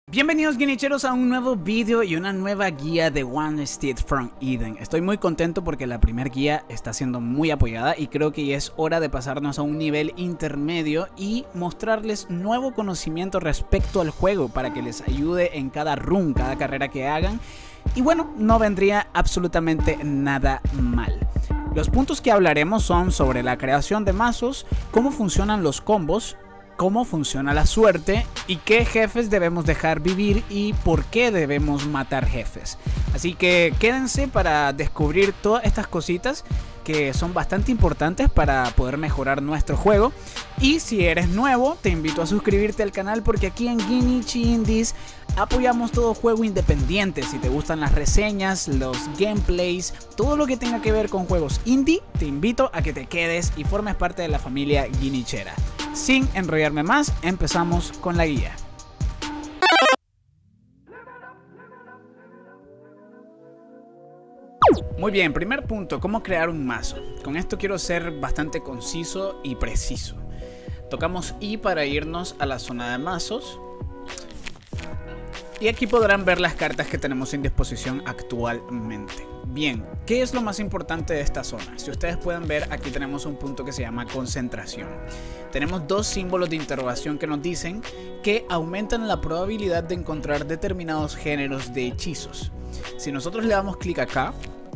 Bienvenidos guinicheros a un nuevo vídeo y una nueva guía de One Steed from Eden. Estoy muy contento porque la primera guía está siendo muy apoyada y creo que ya es hora de pasarnos a un nivel intermedio y mostrarles nuevo conocimiento respecto al juego para que les ayude en cada run, cada carrera que hagan. Y bueno, no vendría absolutamente nada mal. Los puntos que hablaremos son sobre la creación de mazos, cómo funcionan los combos, cómo funciona la suerte y qué jefes debemos dejar vivir y por qué debemos matar jefes. Así que quédense para descubrir todas estas cositas que son bastante importantes para poder mejorar nuestro juego. Y si eres nuevo, te invito a suscribirte al canal porque aquí en Guinichi Indies apoyamos todo juego independiente. Si te gustan las reseñas, los gameplays, todo lo que tenga que ver con juegos indie, te invito a que te quedes y formes parte de la familia guinichera. Sin enrollarme más, empezamos con la guía. Muy bien, primer punto, cómo crear un mazo. Con esto quiero ser bastante conciso y preciso. Tocamos I para irnos a la zona de mazos. Y aquí podrán ver las cartas que tenemos en disposición actualmente. Bien, ¿qué es lo más importante de esta zona? Si ustedes pueden ver, aquí tenemos un punto que se llama concentración. Tenemos dos símbolos de interrogación que nos dicen que aumentan la probabilidad de encontrar determinados géneros de hechizos. Si nosotros le damos clic acá,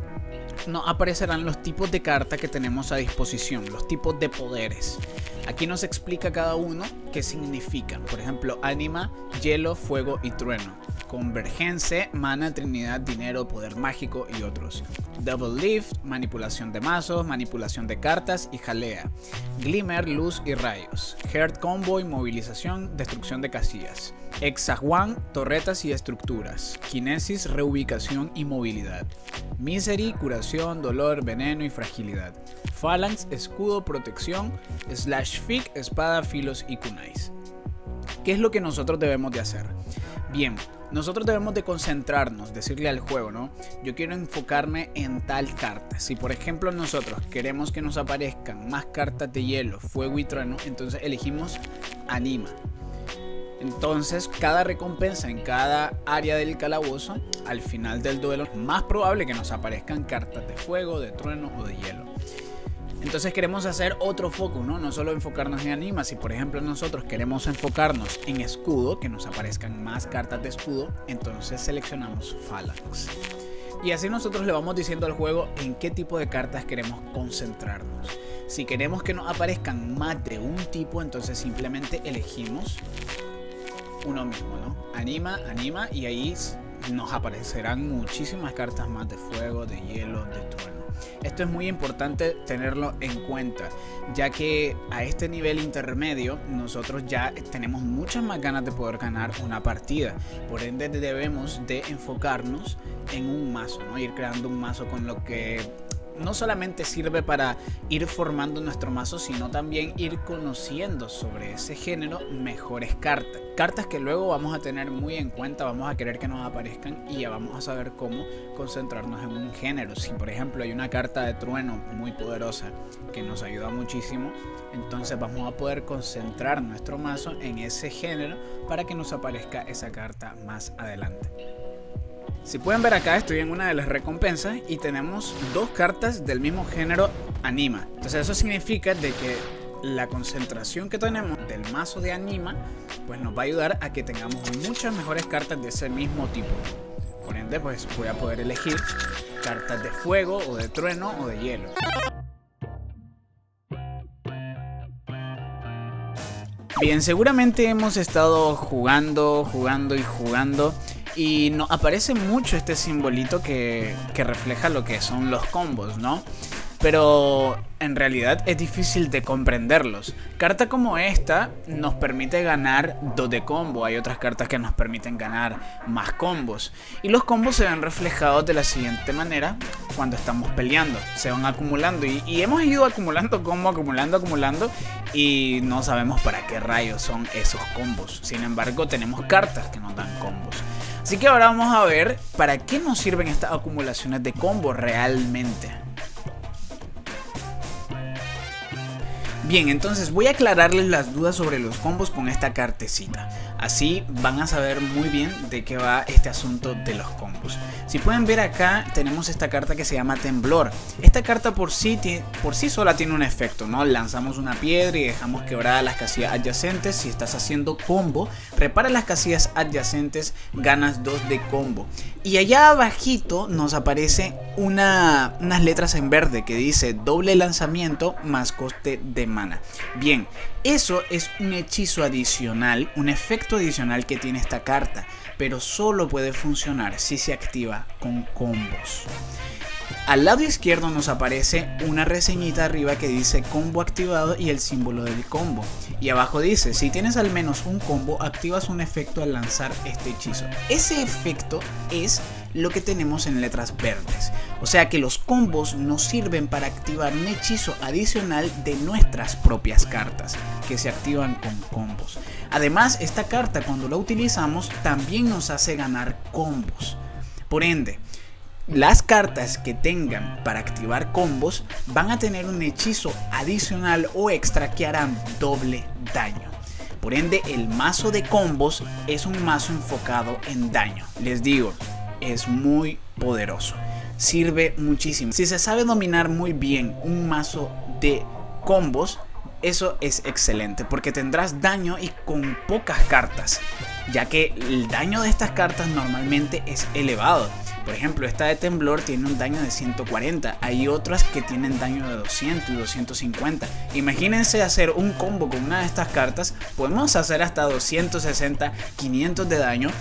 nos aparecerán los tipos de carta que tenemos a disposición, los tipos de poderes. Aquí nos explica cada uno qué significan. Por ejemplo, Anima, Hielo, Fuego y Trueno. Convergence, Mana, Trinidad, Dinero, Poder Mágico y otros. Double Lift, Manipulación de mazos, Manipulación de cartas y Jalea. Glimmer, Luz y Rayos. Heart Combo, Movilización, Destrucción de casillas. Hexaguan, Torretas y estructuras. Kinesis, Reubicación y Movilidad. Misery, Curación, Dolor, Veneno y Fragilidad. Phalanx, Escudo, Protección. Slash Fig, Espada, Filos y Kunais. ¿Qué es lo que nosotros debemos de hacer? Bien, nosotros debemos de concentrarnos, decirle al juego, ¿no? Yo quiero enfocarme en tal carta. Si por ejemplo nosotros queremos que nos aparezcan más cartas de hielo, fuego y trueno, entonces elegimos Anima. Entonces cada recompensa en cada área del calabozo, al final del duelo, es más probable que nos aparezcan cartas de fuego, de trueno o de hielo. Entonces queremos hacer otro foco, ¿no? No solo enfocarnos en Anima. Si por ejemplo nosotros queremos enfocarnos en escudo, que nos aparezcan más cartas de escudo, entonces seleccionamos Phalanx. Y así nosotros le vamos diciendo al juego en qué tipo de cartas queremos concentrarnos. Si queremos que nos aparezcan más de un tipo, entonces simplemente elegimos uno mismo, ¿no? Anima, Anima, y ahí nos aparecerán muchísimas cartas más de fuego, de hielo, de trueno. Esto es muy importante tenerlo en cuenta, ya que a este nivel intermedio nosotros ya tenemos muchas más ganas de poder ganar una partida. Por ende debemos de enfocarnos en un mazo, ¿no? Ir creando un mazo con lo que no solamente sirve para ir formando nuestro mazo, sino también ir conociendo sobre ese género mejores cartas. Cartas que luego vamos a tener muy en cuenta, vamos a querer que nos aparezcan y ya vamos a saber cómo concentrarnos en un género. Si por ejemplo hay una carta de trueno muy poderosa que nos ayuda muchísimo, entonces vamos a poder concentrar nuestro mazo en ese género para que nos aparezca esa carta más adelante. Si pueden ver acá, estoy en una de las recompensas y tenemos dos cartas del mismo género Anima. Entonces eso significa de que la concentración que tenemos del mazo de Anima pues nos va a ayudar a que tengamos muchas mejores cartas de ese mismo tipo. Por ende pues voy a poder elegir cartas de fuego o de trueno o de hielo. Bien, seguramente hemos estado jugando y nos aparece mucho este simbolito que refleja lo que son los combos, ¿no? Pero en realidad es difícil de comprenderlos. Carta como esta nos permite ganar 2 de combo. Hay otras cartas que nos permiten ganar más combos. Y los combos se ven reflejados de la siguiente manera cuando estamos peleando. Se van acumulando y hemos ido acumulando combo, acumulando y no sabemos para qué rayos son esos combos. Sin embargo, tenemos cartas que nos dan combos. Así que ahora vamos a ver para qué nos sirven estas acumulaciones de combos realmente. Bien, entonces voy a aclararles las dudas sobre los combos con esta cartecita. Así van a saber muy bien de qué va este asunto de los combos. Si pueden ver acá tenemos esta carta que se llama Temblor. Esta carta por sí sola tiene un efecto, ¿no? Lanzamos una piedra y dejamos quebradas las casillas adyacentes. Si estás haciendo combo, repara las casillas adyacentes, ganas 2 de combo. Y allá abajito nos aparece unas letras en verde que dice doble lanzamiento más coste de mana. Bien, eso es un hechizo adicional, un efecto adicional que tiene esta carta, pero solo puede funcionar si se activa con combos. Al lado izquierdo nos aparece una reseñita arriba que dice combo activado y el símbolo del combo. Y abajo dice, si tienes al menos un combo, activas un efecto al lanzar este hechizo. Ese efecto es lo que tenemos en letras verdes. O sea que los combos nos sirven para activar un hechizo adicional de nuestras propias cartas, que se activan con combos. Además, esta carta cuando la utilizamos también nos hace ganar combos. Por ende, las cartas que tengan para activar combos van a tener un hechizo adicional o extra que harán doble daño. Por ende, el mazo de combos es un mazo enfocado en daño. Les digo, es muy poderoso. Sirve muchísimo. Si se sabe dominar muy bien un mazo de combos, eso es excelente porque tendrás daño y con pocas cartas, ya que el daño de estas cartas normalmente es elevado. Por ejemplo, esta de Temblor tiene un daño de 140, hay otras que tienen daño de 200 y 250. Imagínense hacer un combo con una de estas cartas, podemos hacer hasta 260, 500 de daño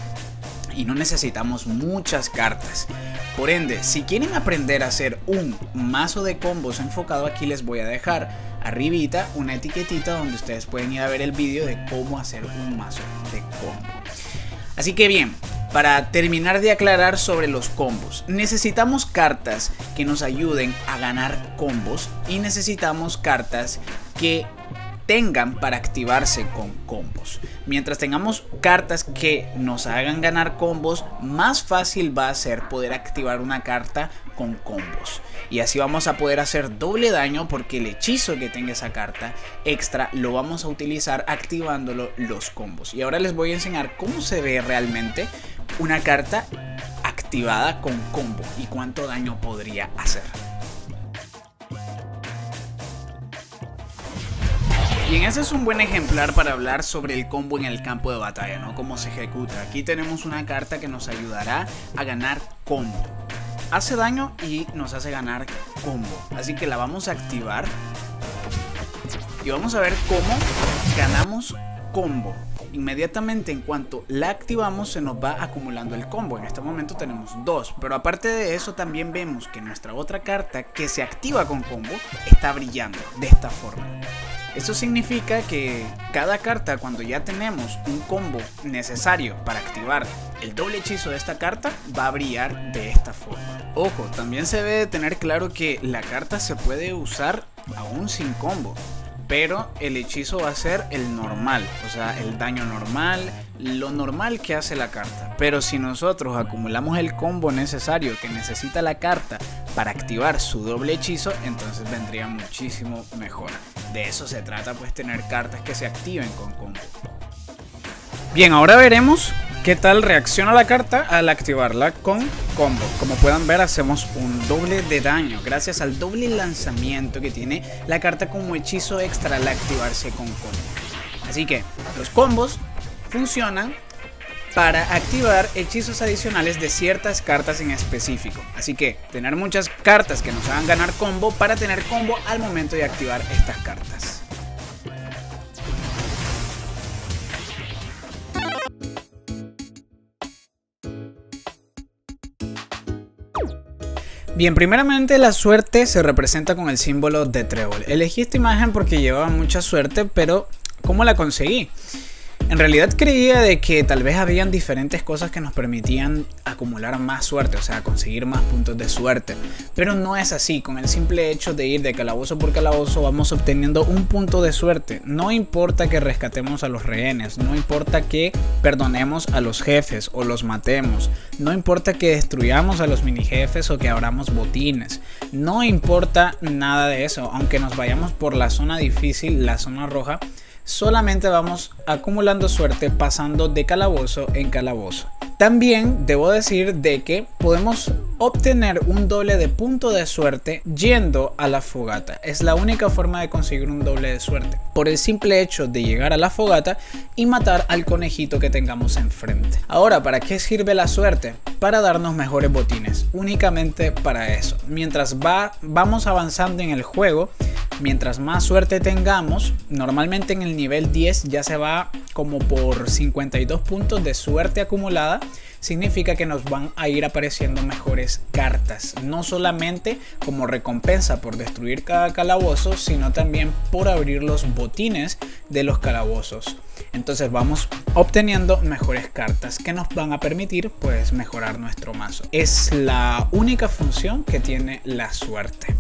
y no necesitamos muchas cartas. Por ende, si quieren aprender a hacer un mazo de combos enfocado, aquí les voy a dejar arribita una etiquetita donde ustedes pueden ir a ver el vídeo de cómo hacer un mazo de combo. Así que bien, para terminar de aclarar sobre los combos, necesitamos cartas que nos ayuden a ganar combos y necesitamos cartas que tengan para activarse con combos. Mientras tengamos cartas que nos hagan ganar combos, más fácil va a ser poder activar una carta con combos. Y así vamos a poder hacer doble daño porque el hechizo que tenga esa carta extra lo vamos a utilizar activándolo los combos. Y ahora les voy a enseñar cómo se ve realmente una carta activada con combo y cuánto daño podría hacer. Bien, ese es un buen ejemplar para hablar sobre el combo en el campo de batalla, ¿no? Cómo se ejecuta. Aquí tenemos una carta que nos ayudará a ganar combo. Hace daño y nos hace ganar combo. Así que la vamos a activar. Y vamos a ver cómo ganamos combo. Inmediatamente en cuanto la activamos se nos va acumulando el combo. En este momento tenemos 2, pero aparte de eso también vemos que nuestra otra carta que se activa con combo está brillando de esta forma. Eso significa que cada carta, cuando ya tenemos un combo necesario para activar el doble hechizo de esta carta, va a brillar de esta forma. Ojo, también se debe tener claro que la carta se puede usar aún sin combo, pero el hechizo va a ser el normal, o sea, el daño normal, lo normal que hace la carta. Pero si nosotros acumulamos el combo necesario que necesita la carta para activar su doble hechizo, entonces vendría muchísimo mejor. De eso se trata, pues, tener cartas que se activen con combo. Bien, ahora veremos qué tal reacciona la carta al activarla con combo. Como puedan ver, hacemos un doble de daño gracias al doble lanzamiento que tiene la carta como hechizo extra al activarse con combo. Así que los combos funcionan para activar hechizos adicionales de ciertas cartas en específico. Así que tener muchas cartas que nos hagan ganar combo para tener combo al momento de activar estas cartas. Bien, primeramente la suerte se representa con el símbolo de trébol. Elegí esta imagen porque llevaba mucha suerte, pero ¿cómo la conseguí? En realidad creía de que tal vez habían diferentes cosas que nos permitían acumular más suerte, o sea, conseguir más puntos de suerte. Pero no es así, con el simple hecho de ir de calabozo por calabozo vamos obteniendo un punto de suerte. No importa que rescatemos a los rehenes, no importa que perdonemos a los jefes o los matemos, no importa que destruyamos a los mini jefes o que abramos botines, no importa nada de eso, aunque nos vayamos por la zona difícil, la zona roja. solamente vamos acumulando suerte pasando de calabozo en calabozo. También debo decir de que podemos obtener un doble de punto de suerte yendo a la fogata. Es la única forma de conseguir un doble de suerte, por el simple hecho de llegar a la fogata y matar al conejito que tengamos enfrente. Ahora, ¿para qué sirve la suerte? Para darnos mejores botines, únicamente para eso. Mientras vamos avanzando en el juego, mientras más suerte tengamos, normalmente en el nivel 10 ya se va como por 52 puntos de suerte acumulada. Significa que nos van a ir apareciendo mejores cartas, no solamente como recompensa por destruir cada calabozo, sino también por abrir los botines de los calabozos. Entonces vamos obteniendo mejores cartas que nos van a permitir pues mejorar nuestro mazo. Es la única función que tiene la suerte.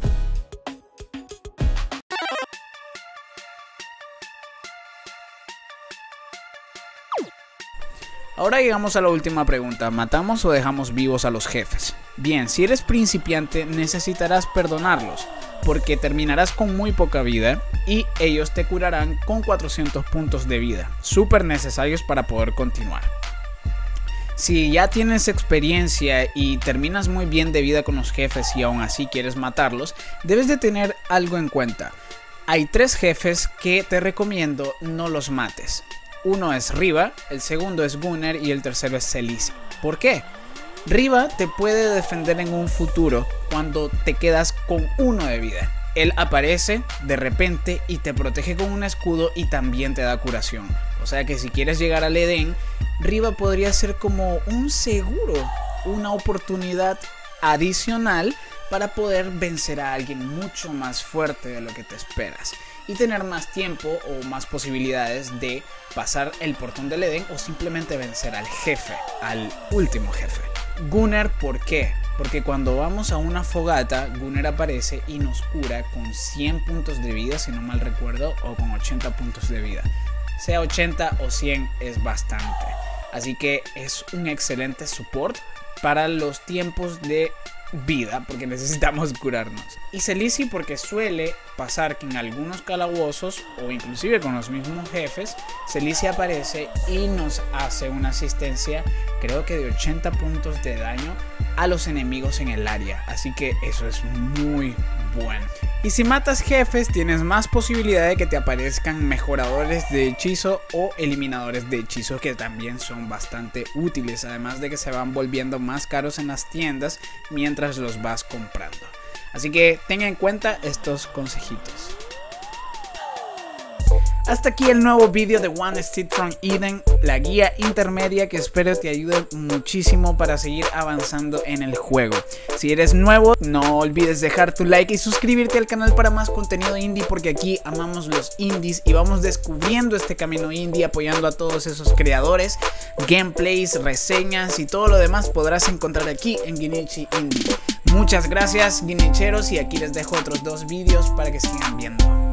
Ahora llegamos a la última pregunta, ¿matamos o dejamos vivos a los jefes? Bien, si eres principiante necesitarás perdonarlos, porque terminarás con muy poca vida y ellos te curarán con 400 puntos de vida, súper necesarios para poder continuar. Si ya tienes experiencia y terminas muy bien de vida con los jefes y aún así quieres matarlos, debes de tener algo en cuenta. Hay 3 jefes que te recomiendo no los mates. Uno es Riva, el segundo es Gunner y el tercero es Celici. ¿Por qué? Riva te puede defender en un futuro cuando te quedas con 1 de vida. Él aparece de repente y te protege con un escudo y también te da curación. O sea que si quieres llegar al Edén, Riva podría ser como un seguro, una oportunidad adicional para poder vencer a alguien mucho más fuerte de lo que te esperas y tener más tiempo o más posibilidades de pasar el portón del Edén o simplemente vencer al jefe, al último jefe. Gunner, ¿por qué? Porque cuando vamos a una fogata, Gunner aparece y nos cura con 100 puntos de vida, si no mal recuerdo, o con 80 puntos de vida. Sea 80 o 100 es bastante. Así que es un excelente support para los tiempos de vida, porque necesitamos curarnos. Y Celici porque suele pasar que en algunos calabozos o inclusive con los mismos jefes, Celici aparece y nos hace una asistencia, creo que de 80 puntos de daño a los enemigos en el área, así que eso es muy bueno. Y si matas jefes, tienes más posibilidad de que te aparezcan mejoradores de hechizo o eliminadores de hechizo, que también son bastante útiles, además de que se van volviendo más caros en las tiendas mientras los vas comprando. Así que tenga en cuenta estos consejitos. Hasta aquí el nuevo vídeo de One Step from Eden, la guía intermedia que espero te ayude muchísimo para seguir avanzando en el juego. Si eres nuevo, no olvides dejar tu like y suscribirte al canal para más contenido indie, porque aquí amamos los indies y vamos descubriendo este camino indie, apoyando a todos esos creadores. Gameplays, reseñas y todo lo demás podrás encontrar aquí en Guinichi Indie. Muchas gracias, guinicheros, y aquí les dejo otros 2 vídeos para que sigan viendo.